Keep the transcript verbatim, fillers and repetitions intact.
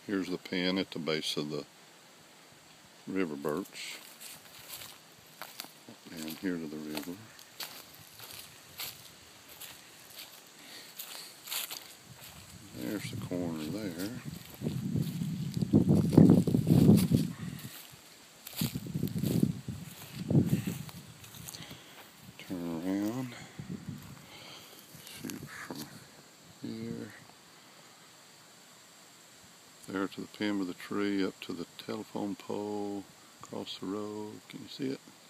Here's the pen at the base of the river birch. Down here to the river. There's the corner there. Turn around. Shoot from here. There to the pin of the tree, up to the telephone pole, across the road. Can you see it?